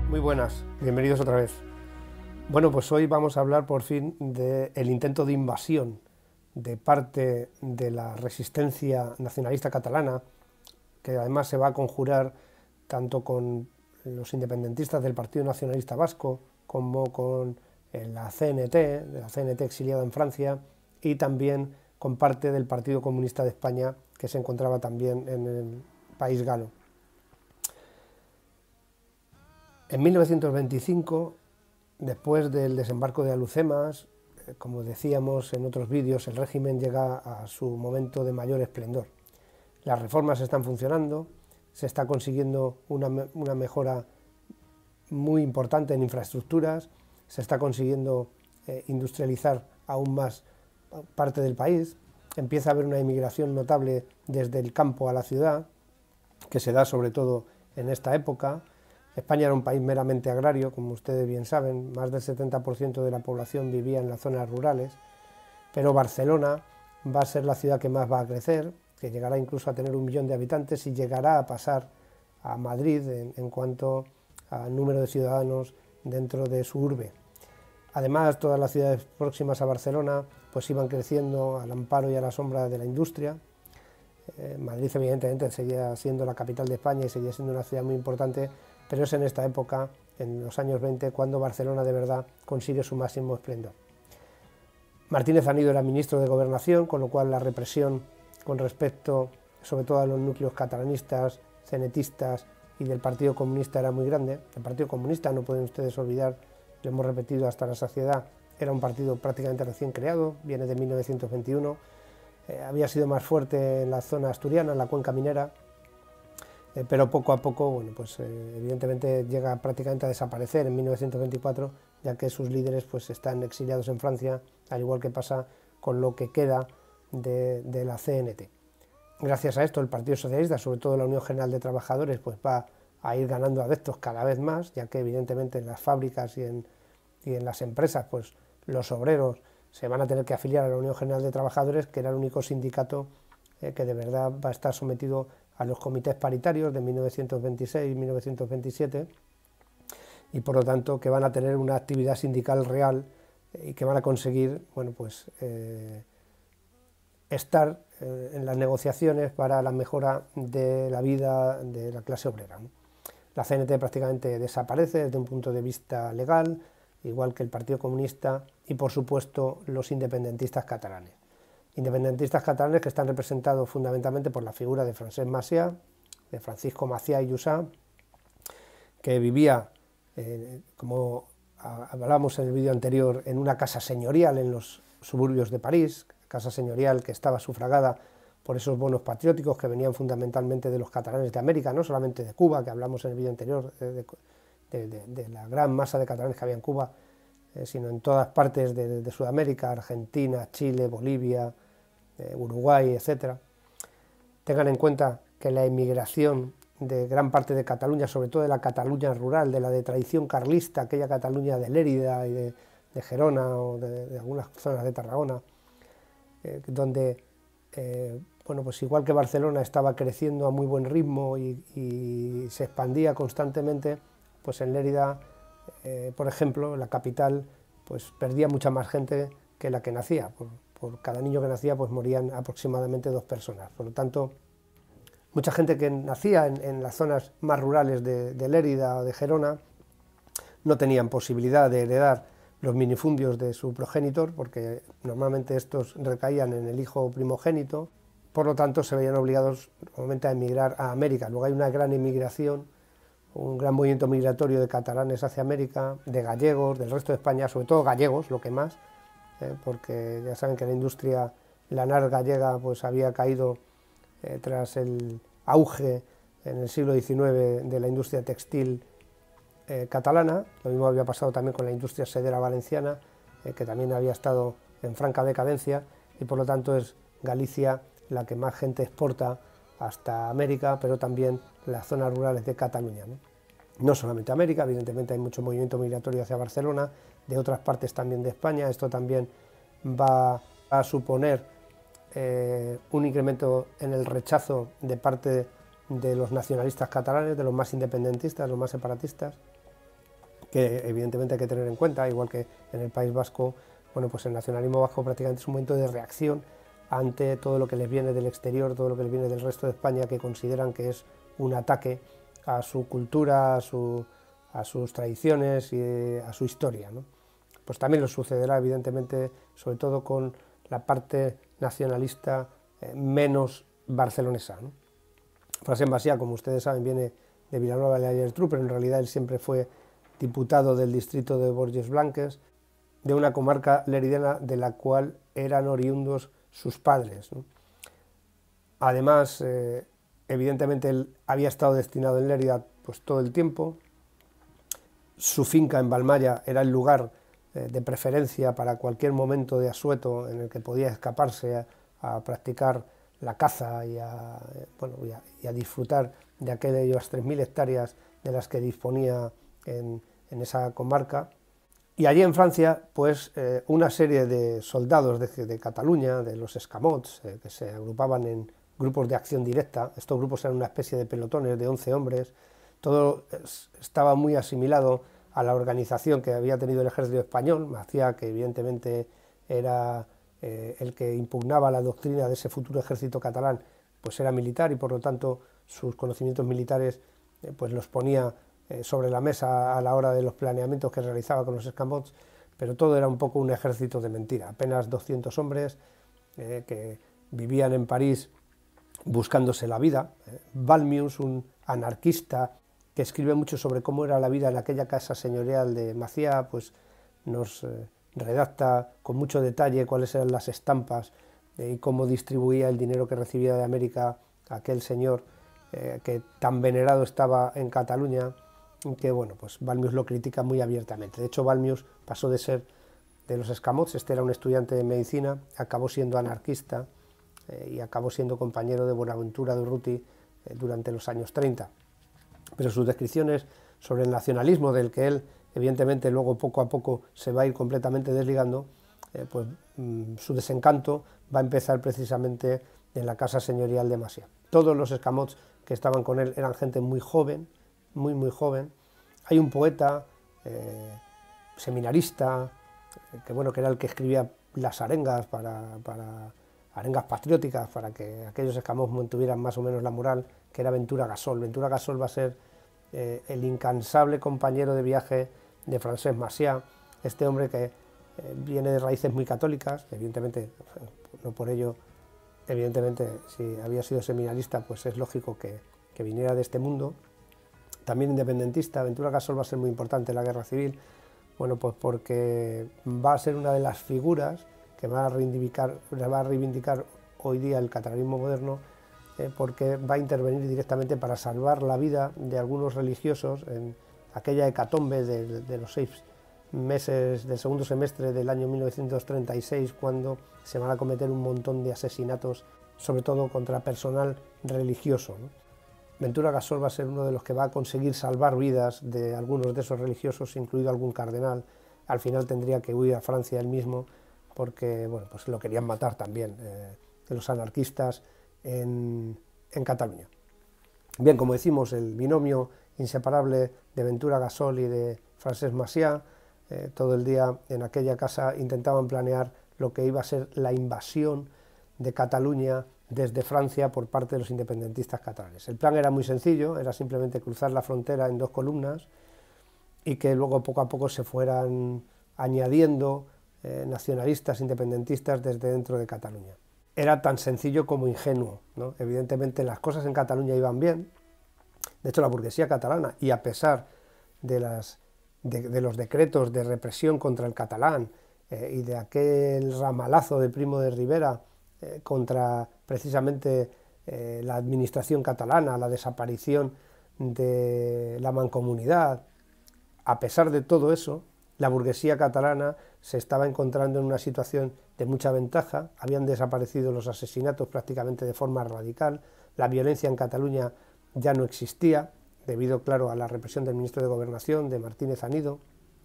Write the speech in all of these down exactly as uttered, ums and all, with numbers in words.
Muy buenas, bienvenidos otra vez. Bueno, pues hoy vamos a hablar por fin del intento de invasión de parte de la resistencia nacionalista catalana, que además se va a conjurar tanto con los independentistas del Partido Nacionalista Vasco como con la C N T, de la C N T exiliada en Francia, y también con parte del Partido Comunista de España, que se encontraba también en el país galo. En mil novecientos veinticinco, después del desembarco de Alhucemas, como decíamos en otros vídeos, el régimen llega a su momento de mayor esplendor. Las reformas están funcionando, se está consiguiendo una, una mejora muy importante en infraestructuras, se está consiguiendo eh, industrializar aún más parte del país, empieza a haber una inmigración notable desde el campo a la ciudad, que se da sobre todo en esta época. España era un país meramente agrario, como ustedes bien saben, más del setenta por ciento de la población vivía en las zonas rurales, pero Barcelona va a ser la ciudad que más va a crecer, que llegará incluso a tener un millón de habitantes y llegará a pasar a Madrid en, en cuanto al número de ciudadanos dentro de su urbe. Además, todas las ciudades próximas a Barcelona pues iban creciendo al amparo y a la sombra de la industria. Eh, Madrid evidentemente seguía siendo la capital de España y seguía siendo una ciudad muy importante, pero es en esta época, en los años veinte, cuando Barcelona de verdad consigue su máximo esplendor. Martínez Anido era ministro de Gobernación, con lo cual la represión con respecto, sobre todo a los núcleos catalanistas, cenetistas y del Partido Comunista era muy grande. El Partido Comunista, no pueden ustedes olvidar, lo hemos repetido hasta la saciedad, era un partido prácticamente recién creado, viene de mil novecientos veintiuno, eh, había sido más fuerte en la zona asturiana, en la cuenca minera, Eh, pero poco a poco, bueno, pues eh, evidentemente llega prácticamente a desaparecer en mil novecientos veinticuatro, ya que sus líderes pues están exiliados en Francia, al igual que pasa con lo que queda de, de la C N T. Gracias a esto el Partido Socialista, sobre todo la Unión General de Trabajadores, pues va a ir ganando adeptos cada vez más, ya que evidentemente en las fábricas y en, y en las empresas pues los obreros se van a tener que afiliar a la Unión General de Trabajadores, que era el único sindicato eh, que de verdad va a estar sometido a los comités paritarios de mil novecientos veintiséis y mil novecientos veintisiete, y por lo tanto que van a tener una actividad sindical real y que van a conseguir, bueno, pues, eh, estar eh, en las negociaciones para la mejora de la vida de la clase obrera, ¿no? La C N T prácticamente desaparece desde un punto de vista legal, igual que el Partido Comunista y por supuesto los independentistas catalanes. Independentistas catalanes que están representados fundamentalmente por la figura de Francesc Macià, de Francisco Macià y Jussà, que vivía, eh, como hablamos en el vídeo anterior, en una casa señorial en los suburbios de París, casa señorial que estaba sufragada por esos bonos patrióticos que venían fundamentalmente de los catalanes de América, no solamente de Cuba, que hablamos en el vídeo anterior, de, de, de, de la gran masa de catalanes que había en Cuba, eh, sino en todas partes de, de Sudamérica, Argentina, Chile, Bolivia, eh, Uruguay, etcétera. Tengan en cuenta que la emigración de gran parte de Cataluña, sobre todo de la Cataluña rural, de la de tradición carlista, aquella Cataluña de Lérida y de, de Gerona o de, de algunas zonas de Tarragona, eh, donde, eh, bueno, pues igual que Barcelona estaba creciendo a muy buen ritmo y, y se expandía constantemente, pues en Lérida, eh, por ejemplo, la capital, pues perdía mucha más gente que la que nacía. Por, por cada niño que nacía, pues morían aproximadamente dos personas. Por lo tanto, mucha gente que nacía en, en las zonas más rurales de, de Lérida o de Gerona no tenían posibilidad de heredar los minifundios de su progenitor, porque normalmente estos recaían en el hijo primogénito, por lo tanto se veían obligados normalmente a emigrar a América. Luego hay una gran emigración, un gran movimiento migratorio de catalanes hacia América, de gallegos, del resto de España, sobre todo gallegos, lo que más, eh, porque ya saben que la industria lanar gallega pues había caído eh, tras el auge en el siglo diecinueve de la industria textil eh, catalana. Lo mismo había pasado también con la industria sedera valenciana, eh, que también había estado en franca decadencia, y por lo tanto es Galicia la que más gente exporta hasta América, pero también las zonas rurales de Cataluña, ¿no? No solamente América, evidentemente hay mucho movimiento migratorio hacia Barcelona, de otras partes también de España. Esto también va a suponer eh, un incremento en el rechazo de parte de los nacionalistas catalanes, de los más independentistas, los más separatistas. que evidentemente hay que tener en cuenta, igual que en el País Vasco. Bueno, pues el nacionalismo vasco prácticamente es un momento de reacción ante todo lo que les viene del exterior, todo lo que les viene del resto de España, que consideran que es un ataque a su cultura, a, su, a sus tradiciones y a su historia, ¿no? Pues también lo sucederá, evidentemente, sobre todo con la parte nacionalista eh, menos barcelonesa, ¿no? Francesc Macià, como ustedes saben, viene de Vilanova de la Geltrú, pero en realidad él siempre fue diputado del distrito de Borges Blanques, de una comarca leridiana de la cual eran oriundos sus padres, ¿no? Además, eh, evidentemente él había estado destinado en Lérida pues, todo el tiempo. Su finca en Valmaya era el lugar eh, de preferencia para cualquier momento de asueto en el que podía escaparse a, a practicar la caza y a, eh, bueno, y a, y a disfrutar de aquellas tres mil hectáreas de las que disponía en, en esa comarca. Y allí en Francia, pues eh, una serie de soldados de, de Cataluña, de los escamots, eh, que se agrupaban en grupos de acción directa. Estos grupos eran una especie de pelotones de once hombres. Todo estaba muy asimilado a la organización que había tenido el ejército español. Macià, que evidentemente era eh, el que impugnaba la doctrina de ese futuro ejército catalán, pues era militar y por lo tanto sus conocimientos militares eh, pues los ponía eh, sobre la mesa a la hora de los planeamientos que realizaba con los escamots, pero todo era un poco un ejército de mentira. Apenas doscientos hombres eh, que vivían en París buscándose la vida. Valmius, un anarquista que escribe mucho sobre cómo era la vida en aquella casa señorial de Macià, pues nos eh, redacta con mucho detalle cuáles eran las estampas eh, y cómo distribuía el dinero que recibía de América aquel señor eh, que tan venerado estaba en Cataluña, que bueno, pues Valmius lo critica muy abiertamente. De hecho, Valmius pasó de ser de los escamots, este era un estudiante de medicina, acabó siendo anarquista eh, y acabó siendo compañero de Buenaventura Durruti eh, durante los años treinta. Pero sus descripciones sobre el nacionalismo, del que él evidentemente luego poco a poco se va a ir completamente desligando, eh, pues mmm, su desencanto va a empezar precisamente en la casa señorial de Macià. Todos los escamots que estaban con él eran gente muy joven, muy muy joven. Hay un poeta, eh, seminarista, eh, que bueno, que era el que escribía las arengas para, para arengas patrióticas para que aquellos escamots mantuvieran más o menos la moral, que era Ventura Gasol. Ventura Gasol va a ser eh, el incansable compañero de viaje de Francesc Macià, este hombre que eh, viene de raíces muy católicas, evidentemente, no por ello, evidentemente, si había sido seminarista, pues es lógico que, que viniera de este mundo. También independentista. Ventura Gasol va a ser muy importante en la guerra civil, bueno, pues porque va a ser una de las figuras que va a reivindicar, va a reivindicar hoy día el catalanismo moderno, eh, porque va a intervenir directamente para salvar la vida de algunos religiosos en aquella hecatombe de, de los seis meses del segundo semestre del año mil novecientos treinta y seis, cuando se van a cometer un montón de asesinatos, sobre todo contra personal religioso, ¿no? Ventura Gasol va a ser uno de los que va a conseguir salvar vidas de algunos de esos religiosos, incluido algún cardenal. Al final tendría que huir a Francia él mismo, porque bueno, pues lo querían matar también eh, los anarquistas en, en Cataluña. Bien, como decimos, el binomio inseparable de Ventura Gasol y de Francesc Macià, eh, todo el día en aquella casa intentaban planear lo que iba a ser la invasión de Cataluña desde Francia por parte de los independentistas catalanes. El plan era muy sencillo, era simplemente cruzar la frontera en dos columnas y que luego poco a poco se fueran añadiendo eh, nacionalistas, independentistas desde dentro de Cataluña. Era tan sencillo como ingenuo, ¿no? Evidentemente las cosas en Cataluña iban bien. De hecho, la burguesía catalana, y a pesar de, las, de, de los decretos de represión contra el catalán eh, y de aquel ramalazo de Primo de Rivera eh, contra precisamente eh, la administración catalana, la desaparición de la mancomunidad, a pesar de todo eso, la burguesía catalana se estaba encontrando en una situación de mucha ventaja. Habían desaparecido los asesinatos prácticamente de forma radical, la violencia en Cataluña ya no existía, debido, claro, a la represión del ministro de Gobernación, de Martínez Anido,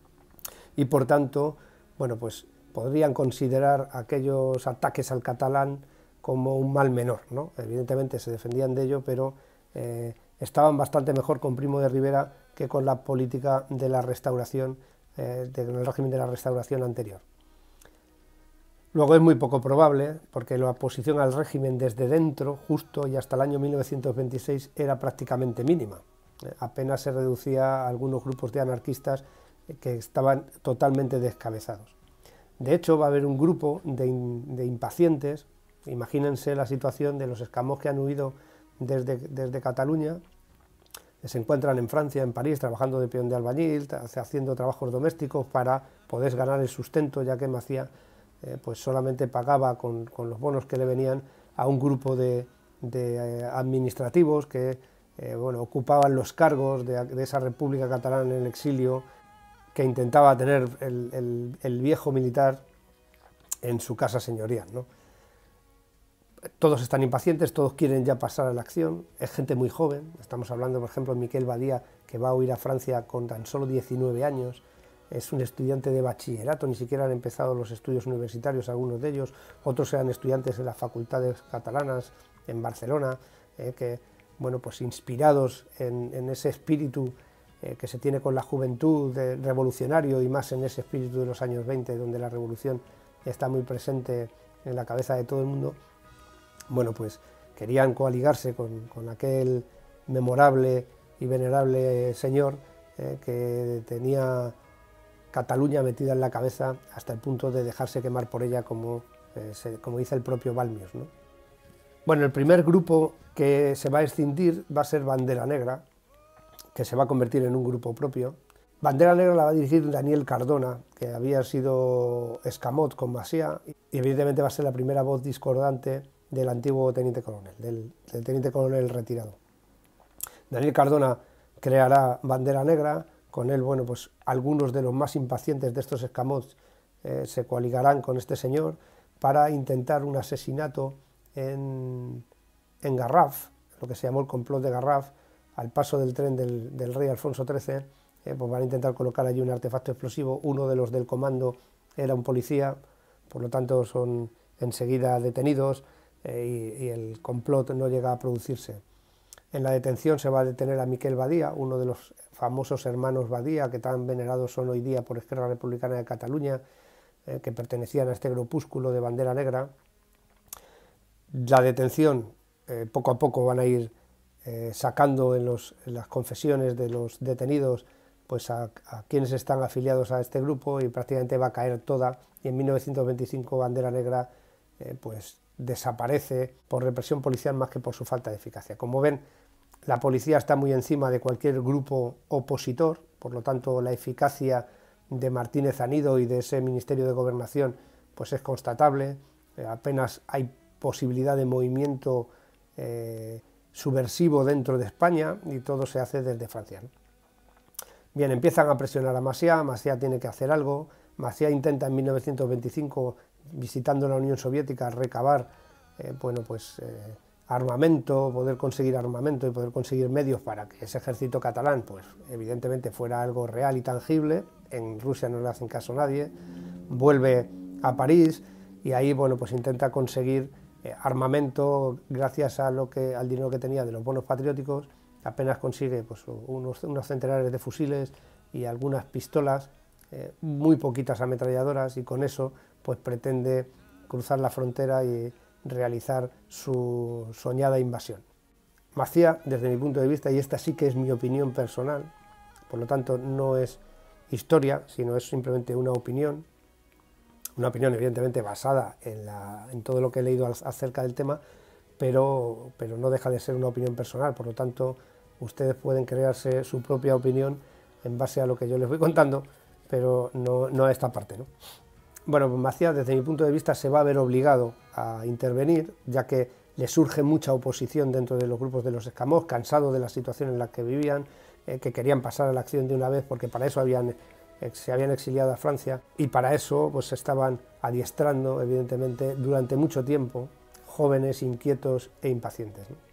y por tanto, bueno, pues podrían considerar aquellos ataques al catalán como un mal menor, ¿no? Evidentemente se defendían de ello, pero eh, estaban bastante mejor con Primo de Rivera que con la política de la restauración, eh, del régimen de la restauración anterior. Luego es muy poco probable, porque la oposición al régimen desde dentro, justo y hasta el año mil novecientos veintiséis, era prácticamente mínima. Eh, apenas se reducía a algunos grupos de anarquistas eh, que estaban totalmente descabezados. De hecho, va a haber un grupo de, in, de impacientes, imagínense la situación de los escamots que han huido desde, desde Cataluña, que se encuentran en Francia, en París, trabajando de peón de albañil, haciendo trabajos domésticos para poder ganar el sustento, ya que Macià Eh, pues solamente pagaba con, con los bonos que le venían a un grupo de, de eh, administrativos que eh, bueno, ocupaban los cargos de, de esa República Catalana en el exilio, que intentaba tener el, el, el viejo militar en su casa señorial, ¿no? Todos están impacientes, todos quieren ya pasar a la acción, es gente muy joven, estamos hablando por ejemplo de Miquel Badia, que va a huir a Francia con tan solo diecinueve años, es un estudiante de bachillerato, ni siquiera han empezado los estudios universitarios algunos de ellos, otros eran estudiantes de las facultades catalanas en Barcelona, eh, que, bueno, pues inspirados en, en ese espíritu eh, que se tiene con la juventud de, revolucionario, y más en ese espíritu de los años veinte, donde la revolución está muy presente en la cabeza de todo el mundo, bueno, pues querían coaligarse con, con aquel memorable y venerable señor eh, que tenía Cataluña metida en la cabeza hasta el punto de dejarse quemar por ella, como, eh, se, como dice el propio Balmius, ¿no? Bueno, el primer grupo que se va a escindir va a ser Bandera Negra, que se va a convertir en un grupo propio. Bandera Negra la va a dirigir Daniel Cardona, que había sido escamot con Macià, y evidentemente va a ser la primera voz discordante del antiguo teniente coronel, del, del teniente coronel retirado. Daniel Cardona creará Bandera Negra. Con él, bueno, pues algunos de los más impacientes de estos escamots eh, se coaligarán con este señor para intentar un asesinato en, en Garraf, lo que se llamó el complot de Garraf, al paso del tren del, del rey Alfonso trece, eh, pues van a intentar colocar allí un artefacto explosivo. Uno de los del comando era un policía, por lo tanto son enseguida detenidos eh, y, y el complot no llega a producirse. En la detención se va a detener a Miquel Badia, uno de los famosos hermanos Badia, que tan venerados son hoy día por Esquerra Republicana de Cataluña, eh, que pertenecían a este grupúsculo de Bandera Negra. La detención, eh, poco a poco van a ir eh, sacando en, los, en las confesiones de los detenidos pues a, a quienes están afiliados a este grupo, y prácticamente va a caer toda, y en mil novecientos veinticinco Bandera Negra eh, pues desaparece por represión policial más que por su falta de eficacia. Como ven, la policía está muy encima de cualquier grupo opositor, por lo tanto la eficacia de Martínez Anido y de ese Ministerio de Gobernación pues es constatable, eh, apenas hay posibilidad de movimiento eh, subversivo dentro de España, y todo se hace desde Francia, ¿no? Bien, empiezan a presionar a Macià, Macià tiene que hacer algo. Macià intenta en mil novecientos veinticinco, visitando la Unión Soviética, recabar eh, bueno, pues, eh, armamento, poder conseguir armamento y poder conseguir medios para que ese ejército catalán, pues evidentemente fuera algo real y tangible. En Rusia no le hacen caso a nadie. Vuelve a París y ahí, bueno, pues intenta conseguir eh, armamento gracias a lo que, al dinero que tenía de los bonos patrióticos. Apenas consigue pues, unos, unos centenares de fusiles y algunas pistolas, eh, muy poquitas ametralladoras, y con eso pues pretende cruzar la frontera y realizar su soñada invasión. Macià, desde mi punto de vista, y esta sí que es mi opinión personal, por lo tanto no es historia, sino es simplemente una opinión, una opinión evidentemente basada en, la, en todo lo que he leído acerca del tema, pero, pero no deja de ser una opinión personal, por lo tanto ustedes pueden crearse su propia opinión en base a lo que yo les voy contando, pero no, no a esta parte, ¿no? Bueno, pues Macià, desde mi punto de vista, se va a ver obligado a intervenir, ya que le surge mucha oposición dentro de los grupos de los escamots, cansados de la situación en la que vivían, eh, que querían pasar a la acción de una vez, porque para eso habían, eh, se habían exiliado a Francia, y para eso pues se estaban adiestrando, evidentemente, durante mucho tiempo, jóvenes, inquietos e impacientes, ¿no?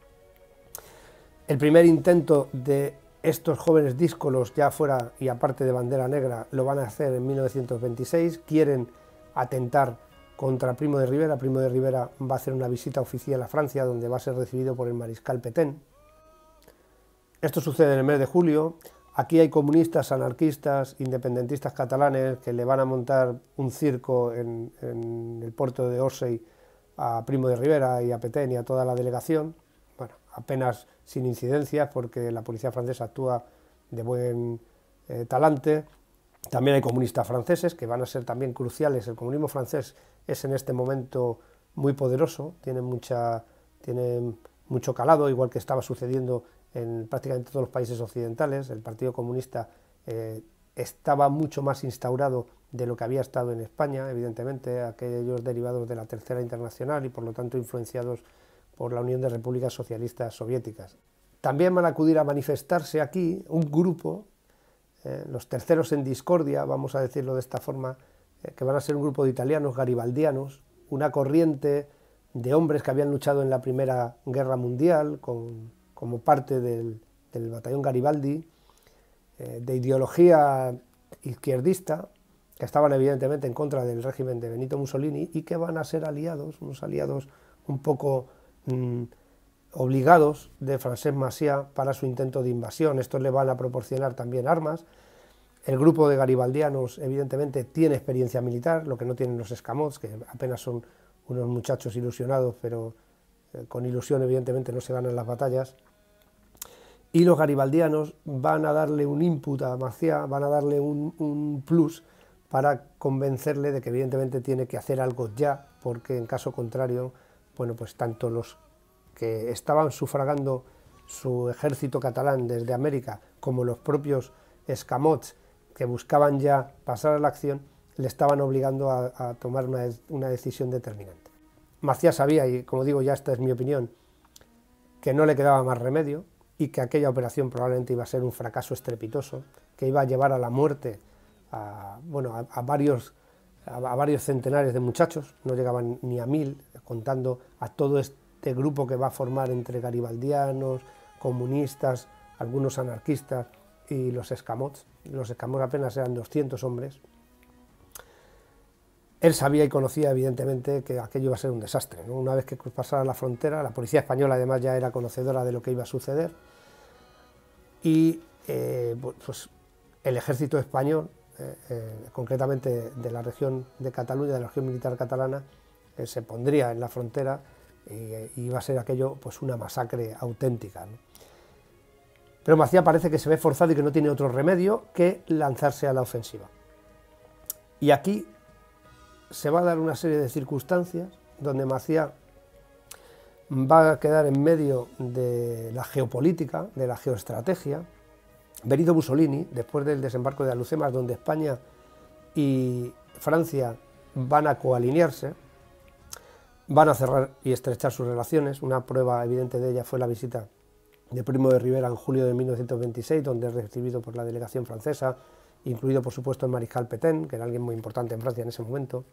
El primer intento de estos jóvenes díscolos, ya fuera y aparte de Bandera Negra, lo van a hacer en mil novecientos veintiséis, quieren atentar contra Primo de Rivera. Primo de Rivera va a hacer una visita oficial a Francia, donde va a ser recibido por el mariscal Pétain. Esto sucede en el mes de julio. Aquí hay comunistas, anarquistas, independentistas catalanes que le van a montar un circo en, en el puerto de Orsay a Primo de Rivera y a Petén y a toda la delegación, bueno, apenas sin incidencias porque la policía francesa actúa de buen eh, talante. También hay comunistas franceses que van a ser también cruciales. El comunismo francés es en este momento muy poderoso, tiene, mucha, tiene mucho calado, igual que estaba sucediendo en prácticamente todos los países occidentales. El Partido Comunista eh, estaba mucho más instaurado de lo que había estado en España, evidentemente, aquellos derivados de la Tercera Internacional y por lo tanto influenciados por la Unión de Repúblicas Socialistas Soviéticas. También van a acudir a manifestarse aquí un grupo, eh, los terceros en discordia, vamos a decirlo de esta forma, eh, que van a ser un grupo de italianos garibaldianos, una corriente de hombres que habían luchado en la Primera Guerra Mundial con, como parte del, del batallón Garibaldi, eh, de ideología izquierdista, que estaban evidentemente en contra del régimen de Benito Mussolini y que van a ser aliados, unos aliados un poco mmm, obligados de Francesc Macià para su intento de invasión. Estos le van a proporcionar también armas. El grupo de garibaldianos evidentemente tiene experiencia militar, lo que no tienen los escamots, que apenas son unos muchachos ilusionados, pero eh, con ilusión evidentemente no se ganan las batallas. Y los garibaldianos van a darle un input a Macià, van a darle un, un plus para convencerle de que evidentemente tiene que hacer algo ya, porque en caso contrario, bueno, pues tanto los que estaban sufragando su ejército catalán desde América, como los propios escamots que buscaban ya pasar a la acción, le estaban obligando a, a tomar una, una decisión determinante. Macià sabía, y como digo, ya esta es mi opinión, que no le quedaba más remedio y que aquella operación probablemente iba a ser un fracaso estrepitoso, que iba a llevar a la muerte a, bueno, a, a, varios, a, a varios centenares de muchachos, no llegaban ni a mil, contando a todo este grupo que va a formar entre garibaldianos, comunistas, algunos anarquistas y los escamots. Los escamots apenas eran doscientos hombres. Él sabía y conocía evidentemente que aquello iba a ser un desastre, ¿no? Una vez que pasara la frontera, la policía española además ya era conocedora de lo que iba a suceder y eh, pues el ejército español, eh, eh, concretamente de la región de Cataluña, de la región militar catalana, eh, se pondría en la frontera y, y iba a ser aquello pues una masacre auténtica, ¿no? Pero Macià parece que se ve forzado y que no tiene otro remedio que lanzarse a la ofensiva. Y aquí se va a dar una serie de circunstancias donde Macià va a quedar en medio de la geopolítica, de la geoestrategia. Benito Mussolini, después del desembarco de Alhucemas, donde España y Francia van a coalinearse, van a cerrar y estrechar sus relaciones. Una prueba evidente de ella fue la visita de Primo de Rivera en julio de mil novecientos veintiséis, donde es recibido por la delegación francesa, incluido por supuesto el mariscal Pétain, que era alguien muy importante en Francia en ese momento.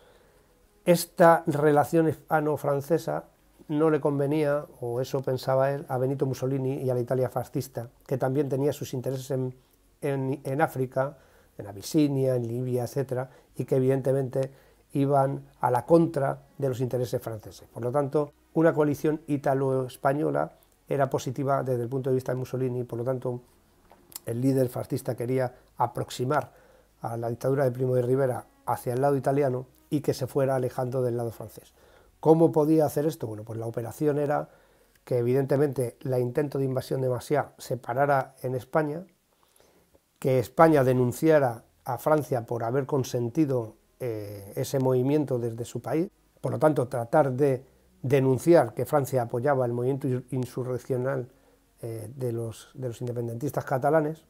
Esta relación hispano-francesa no le convenía, o eso pensaba él, a Benito Mussolini y a la Italia fascista, que también tenía sus intereses en, en, en África, en Abisinia, en Libia, etcétera, y que evidentemente iban a la contra de los intereses franceses. Por lo tanto, una coalición italo-española era positiva desde el punto de vista de Mussolini, por lo tanto, el líder fascista quería aproximar a la dictadura de Primo de Rivera hacia el lado italiano y que se fuera alejando del lado francés. ¿Cómo podía hacer esto? Bueno, pues la operación era que evidentemente la intento de invasión de Macià se parara en España, que España denunciara a Francia por haber consentido eh, ese movimiento desde su país, por lo tanto tratar de denunciar que Francia apoyaba el movimiento insurreccional eh, de, los, de los independentistas catalanes.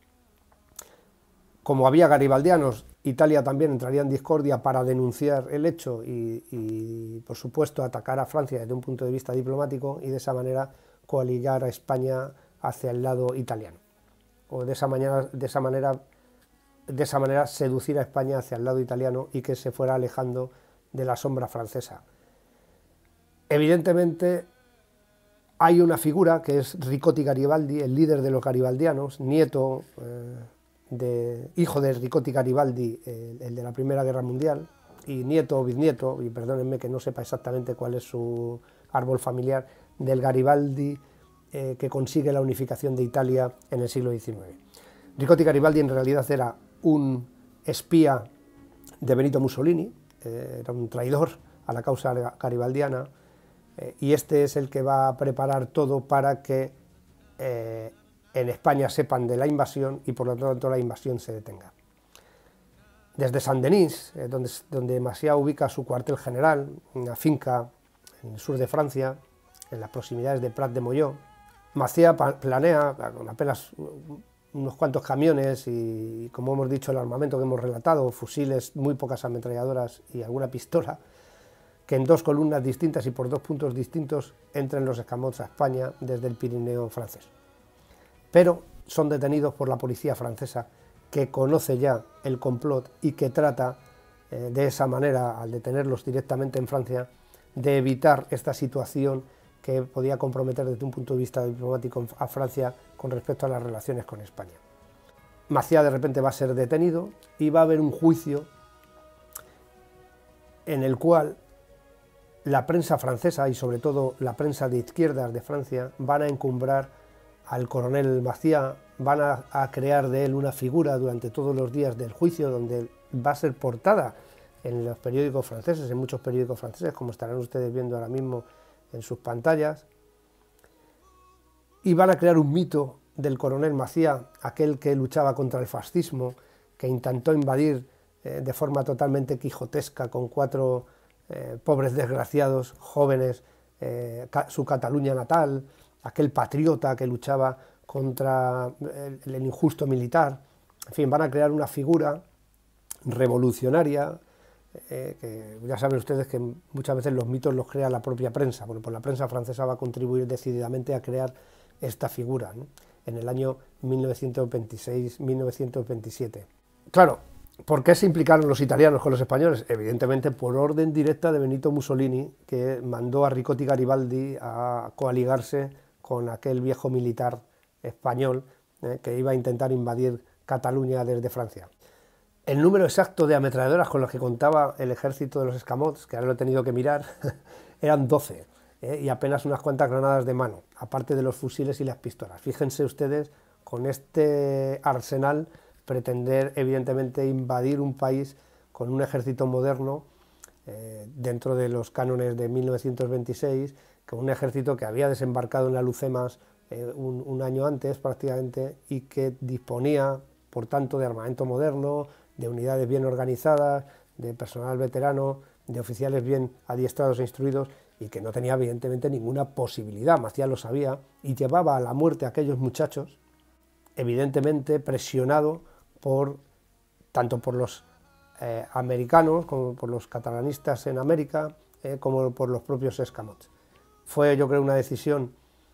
Como había garibaldianos, Italia también entraría en discordia para denunciar el hecho y, y, por supuesto, atacar a Francia desde un punto de vista diplomático y de esa manera coaligar a España hacia el lado italiano. O de esa manera, de esa manera, de esa manera seducir a España hacia el lado italiano y que se fuera alejando de la sombra francesa. Evidentemente, hay una figura que es Ricotti Garibaldi, el líder de los garibaldianos, nieto... Eh, De, hijo de Ricotti Garibaldi, el, el de la Primera Guerra Mundial, y nieto o bisnieto, y perdónenme que no sepa exactamente cuál es su árbol familiar, del Garibaldi eh, que consigue la unificación de Italia en el siglo diecinueve. Ricotti Garibaldi en realidad era un espía de Benito Mussolini, eh, era un traidor a la causa garibaldiana, eh, y este es el que va a preparar todo para que eh, en España sepan de la invasión y por lo tanto la invasión se detenga. Desde Saint-Denis, eh, donde, donde Macià ubica su cuartel general, una finca en el sur de Francia, en las proximidades de Prat de Molló, Macià planea, con apenas unos cuantos camiones y, como hemos dicho, el armamento que hemos relatado, fusiles, muy pocas ametralladoras y alguna pistola, que en dos columnas distintas y por dos puntos distintos entren los escamots a España desde el Pirineo francés. Pero son detenidos por la policía francesa, que conoce ya el complot y que trata eh, de esa manera, al detenerlos directamente en Francia, de evitar esta situación que podía comprometer desde un punto de vista diplomático a Francia con respecto a las relaciones con España. Macià de repente va a ser detenido y va a haber un juicio en el cual la prensa francesa y sobre todo la prensa de izquierdas de Francia van a encumbrar al coronel Macià, van a, a crear de él una figura durante todos los días del juicio, donde va a ser portada en los periódicos franceses, en muchos periódicos franceses, como estarán ustedes viendo ahora mismo en sus pantallas, y van a crear un mito del coronel Macià, aquel que luchaba contra el fascismo, que intentó invadir eh, de forma totalmente quijotesca con cuatro eh, pobres desgraciados jóvenes eh, ca su Cataluña natal, aquel patriota que luchaba contra el, el injusto militar. En fin, van a crear una figura revolucionaria, eh, que ya saben ustedes que muchas veces los mitos los crea la propia prensa. Bueno, pues la prensa francesa va a contribuir decididamente a crear esta figura, ¿no?, en el año mil novecientos veintiséis mil novecientos veintisiete. Claro, ¿por qué se implicaron los italianos con los españoles? Evidentemente por orden directa de Benito Mussolini, que mandó a Ricotti Garibaldi a coaligarse con aquel viejo militar español eh, que iba a intentar invadir Cataluña desde Francia. El número exacto de ametralladoras con los que contaba el ejército de los escamots, que ahora lo he tenido que mirar, eran doce, eh, y apenas unas cuantas granadas de mano, aparte de los fusiles y las pistolas. Fíjense ustedes, con este arsenal, pretender evidentemente invadir un país con un ejército moderno, eh, dentro de los cánones de mil novecientos veintiséis, con un ejército que había desembarcado en Alhucemas eh, un, un año antes prácticamente, y que disponía, por tanto, de armamento moderno, de unidades bien organizadas, de personal veterano, de oficiales bien adiestrados e instruidos, y que no tenía evidentemente ninguna posibilidad. Macià lo sabía y llevaba a la muerte a aquellos muchachos, evidentemente presionado por, tanto por los eh, americanos como por los catalanistas en América, eh, como por los propios escamots. Fue, yo creo, una decisión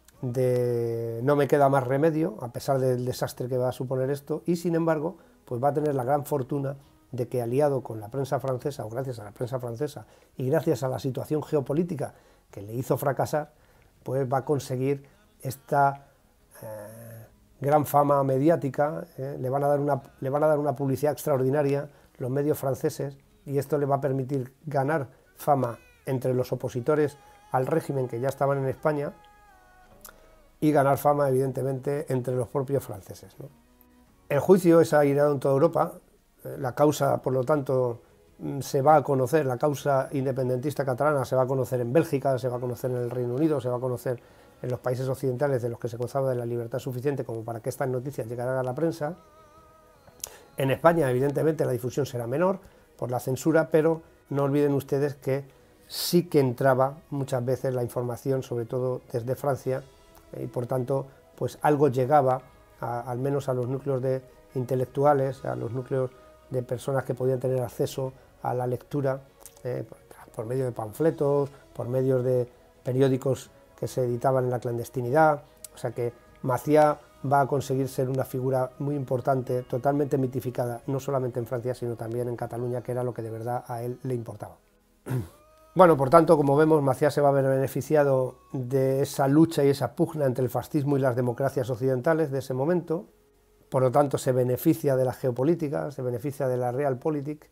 de no me queda más remedio, a pesar del desastre que va a suponer esto, y sin embargo, pues va a tener la gran fortuna de que, aliado con la prensa francesa, o gracias a la prensa francesa, y gracias a la situación geopolítica que le hizo fracasar, pues va a conseguir esta eh, gran fama mediática, eh, le, van a dar una, le van a dar una publicidad extraordinaria los medios franceses, y esto le va a permitir ganar fama entre los opositores al régimen que ya estaban en España, y ganar fama, evidentemente, entre los propios franceses, ¿no? El juicio es airado en toda Europa, la causa, por lo tanto, se va a conocer, la causa independentista catalana se va a conocer en Bélgica, se va a conocer en el Reino Unido, se va a conocer en los países occidentales de los que se gozaba de la libertad suficiente como para que estas noticias llegaran a la prensa. En España, evidentemente, la difusión será menor por la censura, pero no olviden ustedes que sí que entraba muchas veces la información, sobre todo desde Francia, y por tanto, pues algo llegaba, a, al menos a los núcleos de intelectuales, a los núcleos de personas que podían tener acceso a la lectura, eh, por, por medio de panfletos, por medio de periódicos que se editaban en la clandestinidad. O sea que Macià va a conseguir ser una figura muy importante, totalmente mitificada, no solamente en Francia, sino también en Cataluña, que era lo que de verdad a él le importaba. Bueno, por tanto, como vemos, Macià se va a ver beneficiado de esa lucha y esa pugna entre el fascismo y las democracias occidentales de ese momento. Por lo tanto, se beneficia de la geopolítica, se beneficia de la realpolitik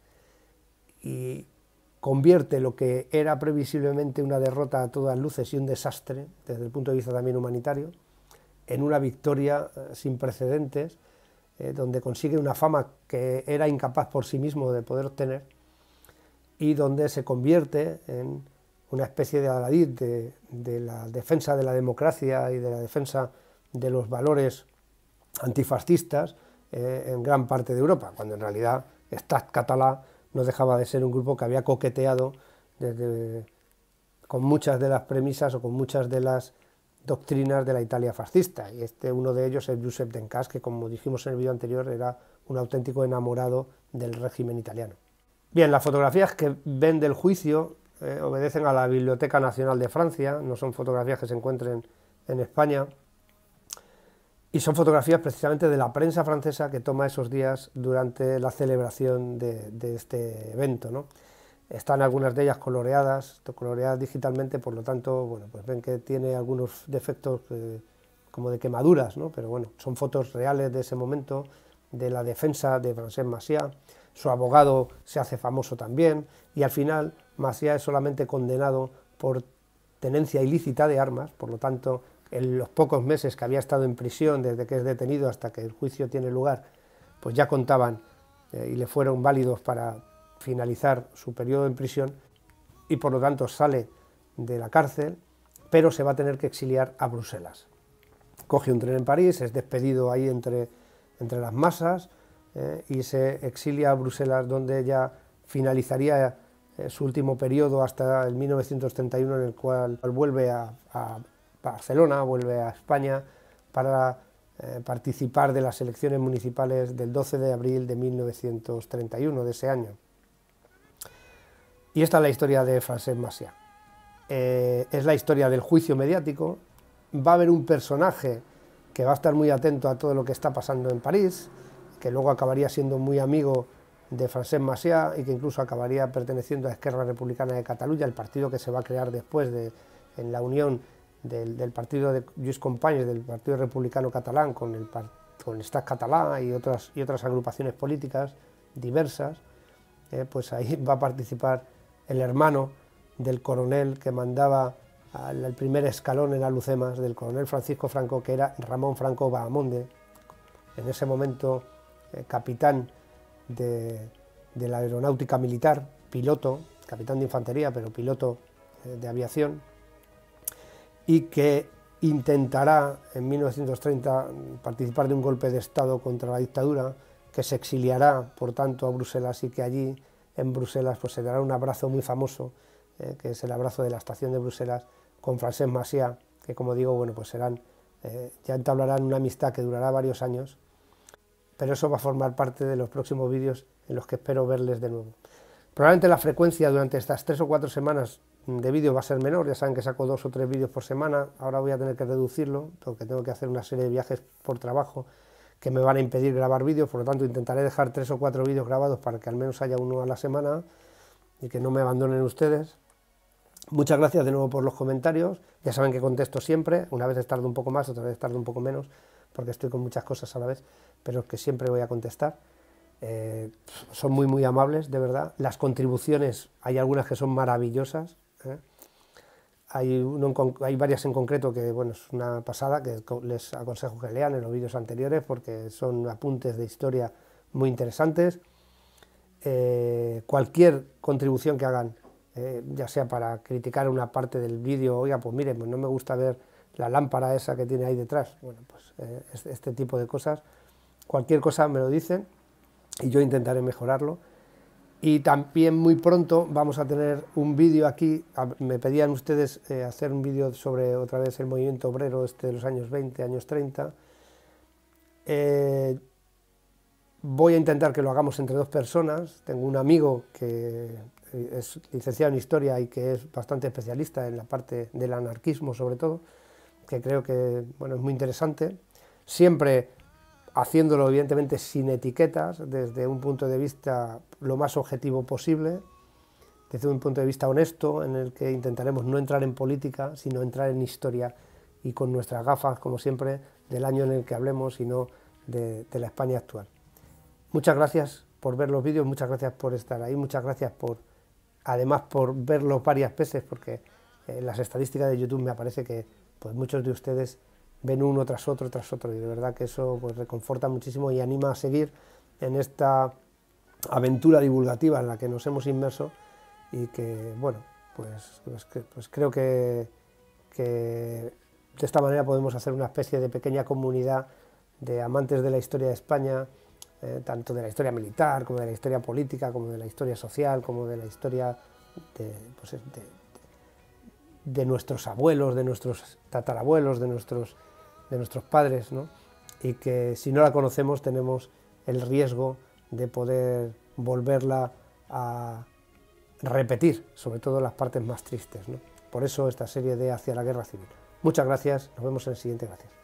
y convierte lo que era previsiblemente una derrota a todas luces y un desastre, desde el punto de vista también humanitario, en una victoria sin precedentes, eh, donde consigue una fama que era incapaz por sí mismo de poder obtener, y donde se convierte en una especie de adalid de, de la defensa de la democracia y de la defensa de los valores antifascistas eh, en gran parte de Europa, cuando en realidad Estat Català no dejaba de ser un grupo que había coqueteado desde, con muchas de las premisas o con muchas de las doctrinas de la Italia fascista, y este uno de ellos es Josep Dencas, que como dijimos en el vídeo anterior era un auténtico enamorado del régimen italiano. Bien, las fotografías que ven del juicio eh, obedecen a la Biblioteca Nacional de Francia, no son fotografías que se encuentren en España, y son fotografías precisamente de la prensa francesa que toma esos días durante la celebración de, de este evento, ¿no? Están algunas de ellas coloreadas, coloreadas digitalmente, por lo tanto, bueno, pues ven que tiene algunos defectos eh, como de quemaduras, ¿no? Pero bueno, son fotos reales de ese momento, de la defensa de Francesc Macià. Su abogado se hace famoso también, y al final Macià es solamente condenado por tenencia ilícita de armas, por lo tanto, en los pocos meses que había estado en prisión, desde que es detenido hasta que el juicio tiene lugar, pues ya contaban eh, y le fueron válidos para finalizar su periodo en prisión, y por lo tanto sale de la cárcel, pero se va a tener que exiliar a Bruselas. Coge un tren en París, es despedido ahí entre, entre las masas, eh, y se exilia a Bruselas, donde ya finalizaría eh, su último periodo hasta el mil novecientos treinta y uno, en el cual vuelve a, a Barcelona, vuelve a España para eh, participar de las elecciones municipales del doce de abril de mil novecientos treinta y uno, de ese año. Y esta es la historia de Francesc Macià. Eh, es la historia del juicio mediático. Va a haber un personaje que va a estar muy atento a todo lo que está pasando en París, que luego acabaría siendo muy amigo de Francesc Macià y que incluso acabaría perteneciendo a Esquerra Republicana de Cataluña, el partido que se va a crear después de, en la unión del, del partido de Lluís Companys, del Partido Republicano Catalán, con el con Estat Català y otras, y otras agrupaciones políticas diversas. Eh, pues ahí va a participar el hermano del coronel que mandaba al, al primer escalón en Alhucemas, del coronel Francisco Franco, que era Ramón Franco Bahamonde, en ese momento eh, capitán de, de la aeronáutica militar, piloto, capitán de infantería, pero piloto eh, de aviación, y que intentará en mil novecientos treinta participar de un golpe de Estado contra la dictadura, que se exiliará, por tanto, a Bruselas, y que allí, en Bruselas, pues se dará un abrazo muy famoso, eh, que es el abrazo de la estación de Bruselas, con Francesc Macià, que, como digo, bueno, pues serán, eh, ya entablarán una amistad que durará varios años, pero eso va a formar parte de los próximos vídeos en los que espero verles de nuevo. Probablemente la frecuencia durante estas tres o cuatro semanas de vídeo va a ser menor, ya saben que saco dos o tres vídeos por semana, ahora voy a tener que reducirlo, porque tengo que hacer una serie de viajes por trabajo que me van a impedir grabar vídeos, por lo tanto intentaré dejar tres o cuatro vídeos grabados para que al menos haya uno a la semana y que no me abandonen ustedes. Muchas gracias de nuevo por los comentarios, ya saben que contesto siempre, una vez tardo un poco más, otra vez tardo un poco menos, porque estoy con muchas cosas a la vez, pero es que siempre voy a contestar. Eh, son muy muy amables, de verdad. Las contribuciones, hay algunas que son maravillosas, ¿eh? Hay, uno en, hay varias en concreto que, bueno, es una pasada, que les aconsejo que lean en los vídeos anteriores, porque son apuntes de historia muy interesantes. Eh, cualquier contribución que hagan, eh, ya sea para criticar una parte del vídeo, oiga, pues mire, pues no me gusta ver la lámpara esa que tiene ahí detrás, bueno, pues eh, este, este tipo de cosas, cualquier cosa me lo dicen y yo intentaré mejorarlo. Y también muy pronto vamos a tener un vídeo aquí, me pedían ustedes eh, hacer un vídeo sobre otra vez el movimiento obrero este de los años veinte, años treinta. Eh, voy a intentar que lo hagamos entre dos personas. Tengo un amigo que es licenciado en Historia y que es bastante especialista en la parte del anarquismo sobre todo, que creo que, bueno, es muy interesante, siempre haciéndolo evidentemente sin etiquetas, desde un punto de vista lo más objetivo posible, desde un punto de vista honesto, en el que intentaremos no entrar en política, sino entrar en historia, y con nuestras gafas, como siempre, del año en el que hablemos y no de, de la España actual. Muchas gracias por ver los vídeos, muchas gracias por estar ahí, muchas gracias por, además, por verlos varias veces, porque en las estadísticas de YouTube me aparece que pues, muchos de ustedes ven uno tras otro, tras otro, y de verdad que eso pues reconforta muchísimo y anima a seguir en esta aventura divulgativa en la que nos hemos inmerso y que, bueno, pues, pues, que, pues creo que, que de esta manera podemos hacer una especie de pequeña comunidad de amantes de la historia de España, eh, tanto de la historia militar, como de la historia política, como de la historia social, como de la historia de, pues, de, de, de nuestros abuelos, de nuestros tatarabuelos, de nuestros, de nuestros padres, ¿no? Y que si no la conocemos tenemos el riesgo de poder volverla a repetir, sobre todo las partes más tristes, ¿no? Por eso esta serie de Hacia la Guerra Civil. Muchas gracias, nos vemos en el siguiente, gracias.